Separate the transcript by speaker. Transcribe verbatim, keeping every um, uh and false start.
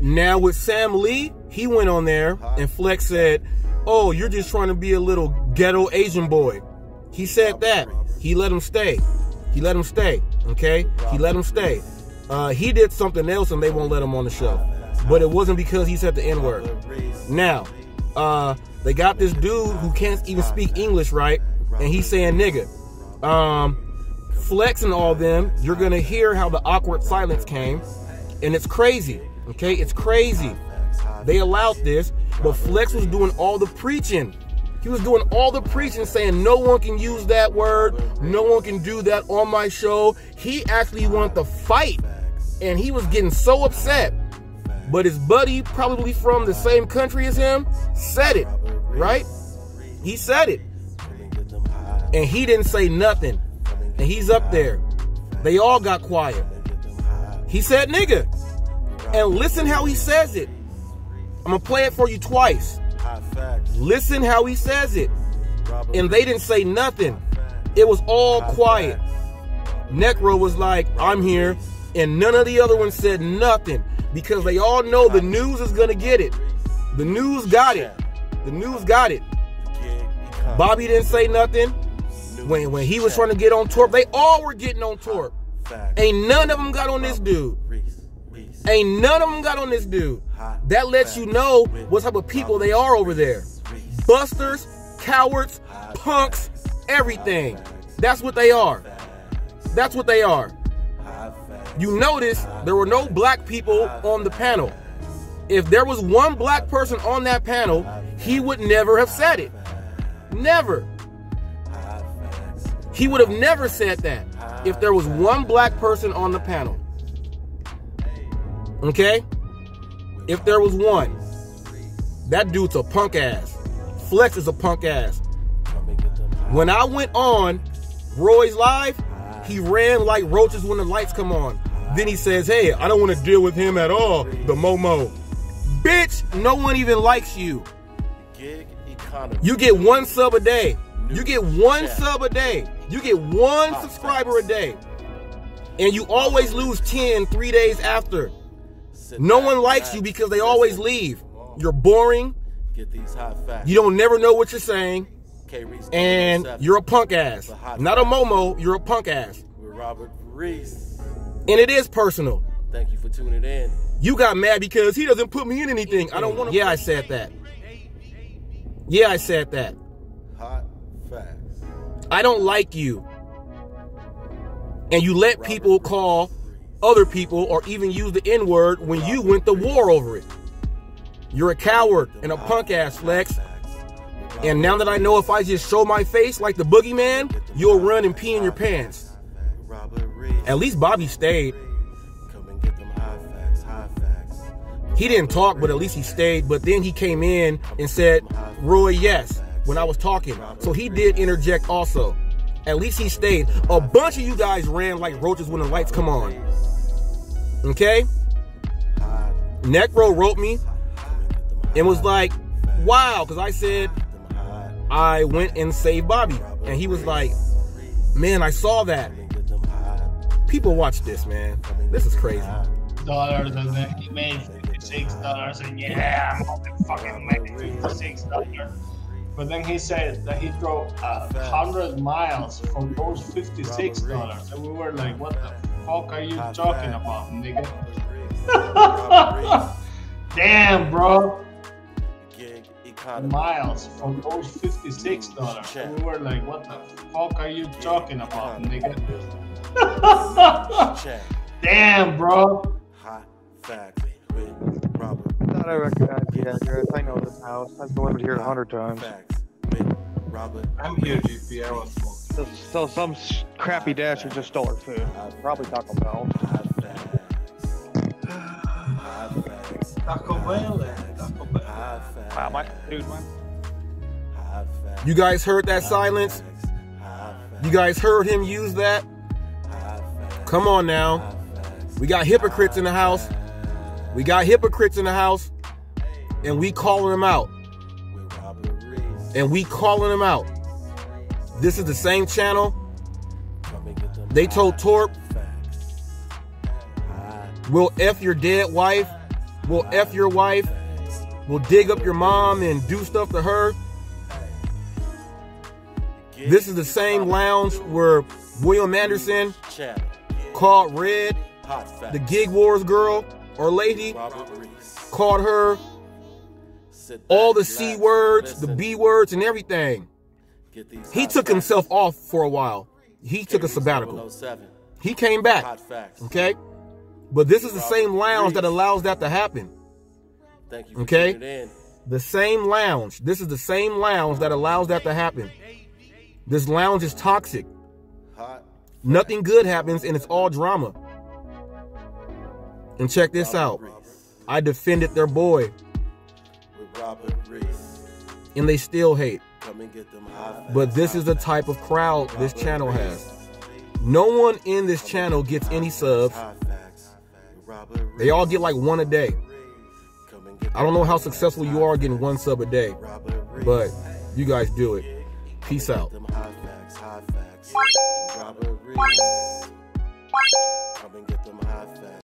Speaker 1: Now with Sam Lee, he went on there and Flex said, oh, you're just trying to be a little ghetto Asian boy. He said that. He let him stay. He let him stay, okay? He let him stay. Uh, he did something else and they won't let him on the show. But it wasn't because he said the N-word. Now, uh, they got this dude who can't even speak English right, and he's saying nigga. Um, Flex and all them, you're going to hear how the awkward silence came, and it's crazy, okay? It's crazy. They allowed this, but Flex was doing all the preaching. He was doing all the preaching, saying no one can use that word, no one can do that on my show. He actually wanted to fight, and he was getting so upset. But his buddy, probably from the same country as him, said it, right? He said it. And he didn't say nothing. And he's up there. They all got quiet. He said nigga. And listen how he says it. I'm going to play it for you twice. Listen how he says it. And they didn't say nothing. It was all quiet. Necro was like, I'm here. And none of the other ones said nothing. Because they all know the news is going to get it. The news got it. The news got it. Bobby didn't say nothing. When, when he was trying to get on Torp, they all were getting on Torp. Ain't none of them got on this dude. Ain't none of them got on this dude. That lets you know what type of people they are over there. Busters, cowards, punks, everything. That's what they are. That's what they are. You notice there were no black people on the panel. If there was one black person on that panel, he would never have said it. Never. He would have never said that if there was one black person on the panel. Okay? If there was one. That dude's a punk ass. Flex is a punk ass. When I went on Roy's Live, he ran like roaches when the lights come on. Then he says, hey, I don't want to deal with him at all, the Momo. Bitch, no one even likes you. You get one sub a day. You get one sub a day. You get one subscriber a day. And you always lose ten three days after. No one likes you because they always leave. You're boring. You don't never know what you're saying. And you're a punk ass. Not a Momo, you're a punk ass. And it is personal.
Speaker 2: Thank you for tuning in.
Speaker 1: You got mad because he doesn't put me in anything. I don't want to. Yeah, I said that. Yeah, I said that.
Speaker 2: Hot facts.
Speaker 1: I don't like you. And you let people call other people or even use the N-word when you went to war over it. You're a coward and a punk ass, Flex. And now that I know if I just show my face like the boogeyman, you'll run and pee in your pants. At least Bobby stayed. He didn't talk, but at least he stayed. But then he came in and said, Roy, yes, when I was talking. So he did interject also. At least he stayed. A bunch of you guys ran like roaches when the lights come on. Okay? Necro wrote me and was like, wow, because I said I went and saved Bobby. And he was like, man, I saw that. People watch this, man. This is crazy.
Speaker 3: Dollars and then he made fifty-six dollars and yeah, I'm only fucking making fifty-six dollars. But then he said that he drove a hundred miles for those fifty-six dollars, and we were like, "What the fuck are you talking about, nigga?" Damn, bro. Miles for those fifty-six dollars, and we were like, "What the fuck are you talking about, nigga?" Damn, bro.
Speaker 2: Hot facts with Robert.
Speaker 4: Thought I recognized the address. I know this house. I've delivered here a hundred times.
Speaker 2: Facts with Robert.
Speaker 5: I'm here, G P. I was smoking.
Speaker 4: So, so some crappy dasher just stole her food. Probably Taco Bell.
Speaker 2: Hot facts. Hot facts.
Speaker 5: Taco Bell. Taco Bell.
Speaker 2: Hot facts.
Speaker 4: Wow, my dude, man.
Speaker 2: Hot facts.
Speaker 1: You guys heard that silence? You guys heard him use that? Come on now. We got hypocrites in the house. We got hypocrites in the house. And we calling them out. And we calling them out. This is the same channel. They told Torp, we'll F your dead wife will F your wife, will dig up your mom and do stuff to her. This is the same lounge where William Anderson called Red, the Gig Wars girl or lady, called her all the C words, the B words, and everything. He took himself off for a while. He took a sabbatical. He came back, okay? But this is the same lounge that allows that to happen, okay? The same lounge. This is the same lounge that allows that to happen. This lounge is toxic. Nothing good happens, and it's all drama. And check this out. I defended their boy, and they still hate. But this is the type of crowd this channel has. No one in this channel gets any subs. They all get like one a day. I don't know how successful you are getting one sub a day, but you guys do it. Peace out.